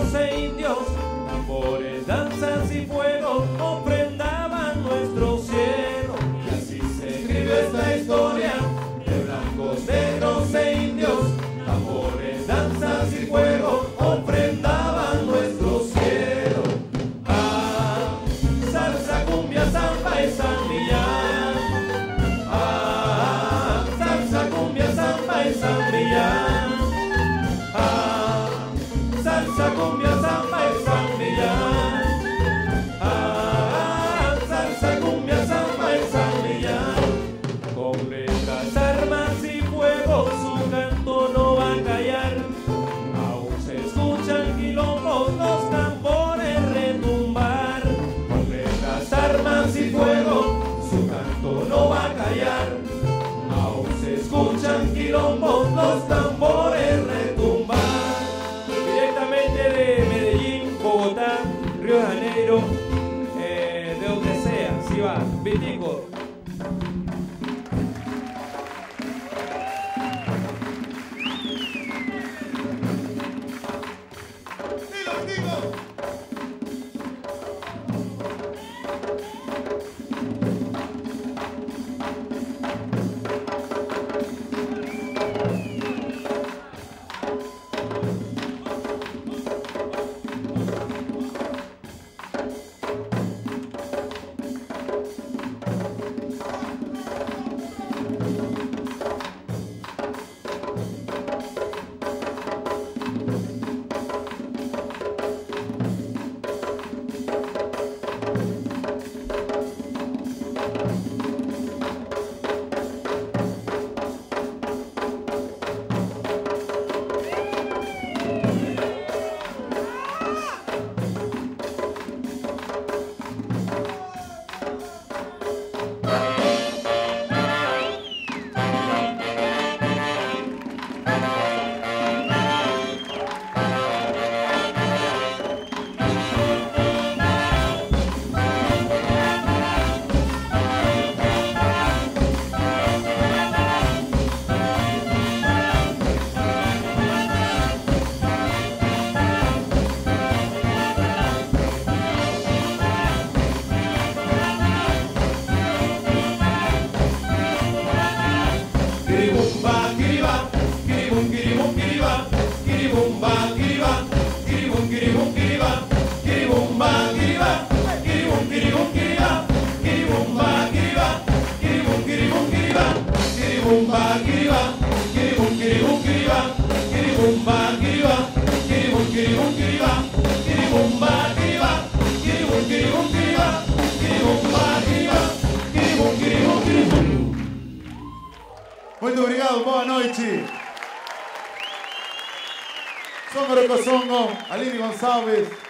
negros e indios, tambores, danzas y fuego ofrendaban nuestro cielo. Y así se escribe esta historia de blancos, negros e indios, tambores, danzas y fuego ofrendaban nuestro cielo. Ah, salsa, cumbia, samba y San Millán. Ah, salsa, cumbia, samba y San Millán. Ah, salsa, cumbia, samba y San Millán. Ah, salsa, cumbia, samba y San Millán. Con letras, armas y fuego su canto no va a callar. Aún se escuchan quilombos, los tambores retumbar. Con letras, armas y fuego su canto no va a callar. Aún se escuchan quilombos, los tambores retumbar. Directamente de Medellín, Bogotá, Río de Janeiro, de donde sea, si va, Vitico. Muito obrigado, boa noite. Songo Recosongo, Aline Gonçalves.